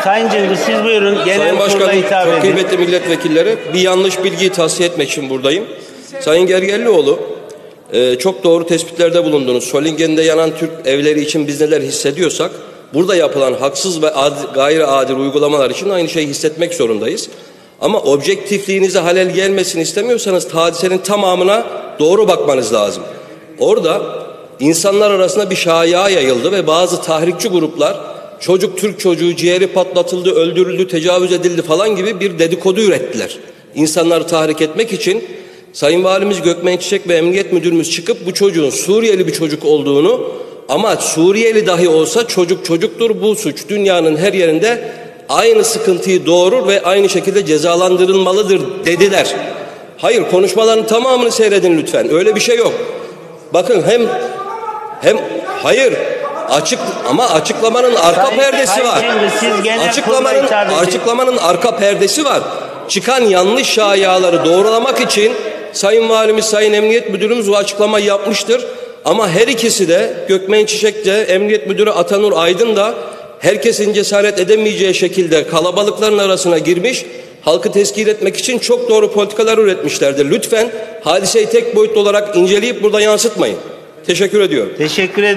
Sayın Cılgı siz buyurun. Genel Sayın kurula Başkanım, hitap çok edin. kıymetli milletvekilleri, bir yanlış bilgiyi tahsiye etmek için buradayım. Sayın Gergerlioğlu, çok doğru tespitlerde bulundunuz. Solingen'de yanan Türk evleri için biz neler hissediyorsak, burada yapılan haksız ve gayri adil uygulamalar için aynı şeyi hissetmek zorundayız. Ama objektifliğinize halel gelmesini istemiyorsanız hadisenin tamamına doğru bakmanız lazım. Orada insanlar arasında bir şaya yayıldı ve bazı tahrikçi gruplar Türk çocuğu ciğeri patlatıldı, öldürüldü, tecavüz edildi falan gibi bir dedikodu ürettiler. İnsanları tahrik etmek için Sayın Valimiz Gökmen Çiçek ve Emniyet Müdürümüz çıkıp bu çocuğun Suriyeli bir çocuk olduğunu, ama Suriyeli dahi olsa çocuk çocuktur, bu suç dünyanın her yerinde aynı sıkıntıyı doğurur ve aynı şekilde cezalandırılmalıdır dediler. Hayır, konuşmaların tamamını seyredin lütfen. Öyle bir şey yok. Bakın hayır, ama açıklamanın arka perdesi var. Açıklamanın arka perdesi var. Çıkan yanlış şayiaları doğrulamak için Sayın Valimiz, Sayın Emniyet Müdürümüz bu açıklamayı yapmıştır. Ama her ikisi de, Gökmen Çiçek de, Emniyet Müdürü Atanur Aydın da herkesin cesaret edemeyeceği şekilde kalabalıkların arasına girmiş, halkı tezkir etmek için çok doğru politikalar üretmişlerdir. Lütfen hadiseyi tek boyutlu olarak inceleyip burada yansıtmayın. Teşekkür ediyorum. Teşekkür ederim.